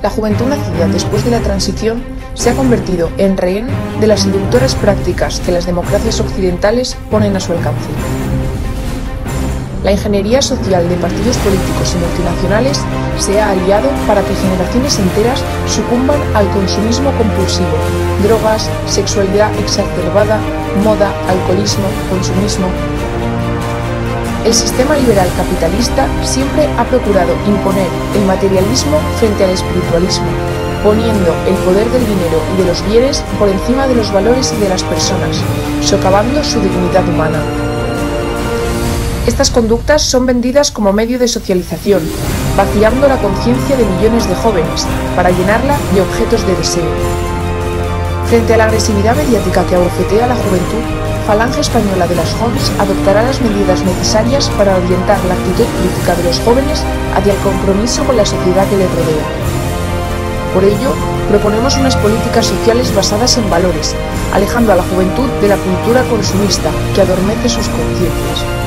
La juventud nacida después de la transición se ha convertido en rehén de las seductoras prácticas que las democracias occidentales ponen a su alcance. La ingeniería social de partidos políticos y multinacionales se ha aliado para que generaciones enteras sucumban al consumismo compulsivo, drogas, sexualidad exacerbada, moda, alcoholismo, consumismo. El sistema liberal capitalista siempre ha procurado imponer el materialismo frente al espiritualismo, poniendo el poder del dinero y de los bienes por encima de los valores y de las personas, socavando su dignidad humana. Estas conductas son vendidas como medio de socialización, vaciando la conciencia de millones de jóvenes para llenarla de objetos de deseo. Frente a la agresividad mediática que abofetea a la juventud, Falange Española de las JONS adoptará las medidas necesarias para orientar la actitud crítica de los jóvenes hacia el compromiso con la sociedad que les rodea. Por ello, proponemos unas políticas sociales basadas en valores, alejando a la juventud de la cultura consumista que adormece sus conciencias.